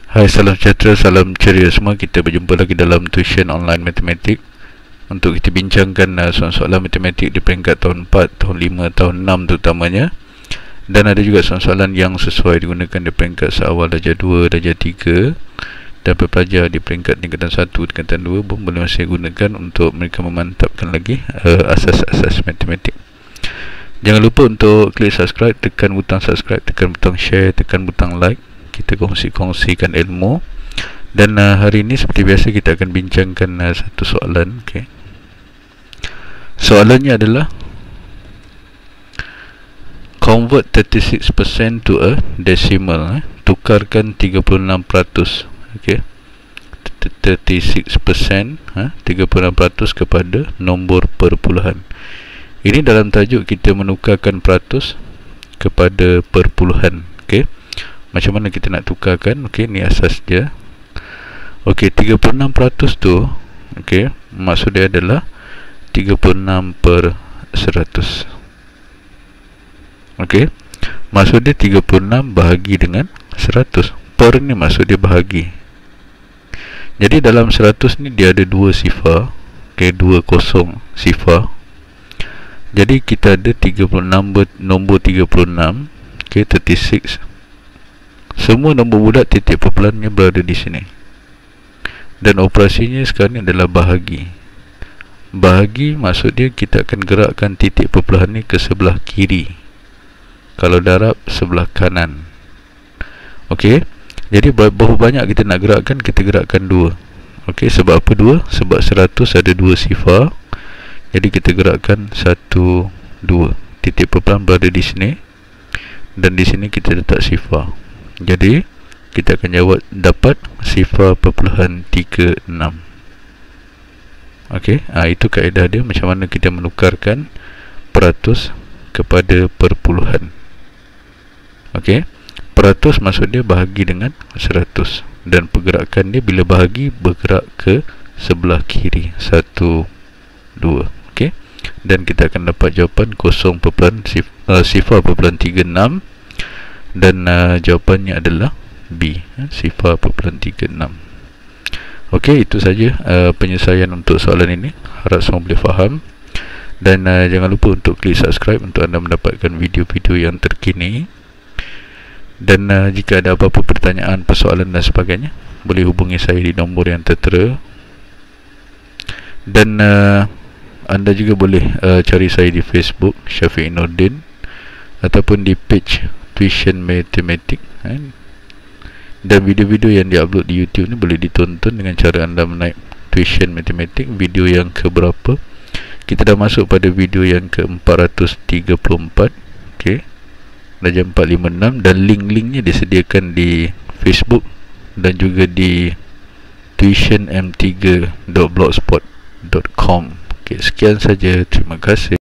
Hai, salam sejahtera, salam ceria semua. Kita berjumpa lagi dalam tuition online matematik untuk kita bincangkan soalan-soalan matematik di peringkat tahun 4, tahun 5, tahun 6 terutamanya. Dan ada juga soalan-soalan yang sesuai digunakan di peringkat seawal darjah 2, darjah 3, dan pelajar di peringkat tingkatan 1, tingkatan 2 pun boleh masih gunakan untuk mereka memantapkan lagi asas-asas matematik. Jangan lupa untuk klik subscribe, tekan butang subscribe, tekan butang share, tekan butang like. Kita kongsikan ilmu. Dan hari ini seperti biasa kita akan bincangkan satu soalan. Soalannya adalah convert 36% to a decimal. Tukarkan 36%. 36%, 36% kepada nombor perpuluhan. Ini dalam tajuk kita menukarkan peratus kepada perpuluhan. Macam mana kita nak tukarkan? Ni asas dia. 36% tu, maksud dia adalah 36/100. Maksud dia 36 bahagi dengan 100. Per ni maksud dia bahagi. Jadi dalam 100 ni dia ada dua sifar. 2 kosong sifar. Jadi kita ada 36, nombor 36, 36. Semua nombor bulat titik perpuluhannya berada di sini. Dan operasinya sekarang ni adalah bahagi. Bahagi maksud dia kita akan gerakkan titik perpuluhan ni ke sebelah kiri. Kalau darab sebelah kanan. Jadi berapa banyak kita nak gerakkan? Kita gerakkan 2. Sebab apa 2? Sebab 100 ada 2 sifar. Jadi kita gerakkan 1, 2. Titik perpuluhan berada di sini. Dan di sini kita letak sifar. Jadi kita akan dapat sifar perpuluhan 36. Itu kaedah dia, macam mana kita menukarkan peratus kepada perpuluhan. Peratus maksud dia bahagi dengan 100. Dan pergerakan dia bila bahagi bergerak ke sebelah kiri. 1, 2. Dan kita akan dapat jawapan sifar perpuluhan 36. Dan jawapannya adalah B, sifar perpuluhan 36. Itu saja penyelesaian untuk soalan ini. Harap semua boleh faham. Dan jangan lupa untuk klik subscribe untuk anda mendapatkan video-video yang terkini. Dan jika ada apa-apa pertanyaan, persoalan dan sebagainya, boleh hubungi saya di nombor yang tertera. Dan anda juga boleh cari saya di Facebook Syafiq Nordin, ataupun di page Tuition Matematik. Dan video-video yang diupload di YouTube ni boleh ditonton dengan cara anda menaik Tuition Matematik. Video yang keberapa? Kita dah masuk pada video yang ke-434. Darjah 456. Dan link-linknya disediakan di Facebook dan juga di tuitionm3.blogspot.com. Sekian saja, terima kasih.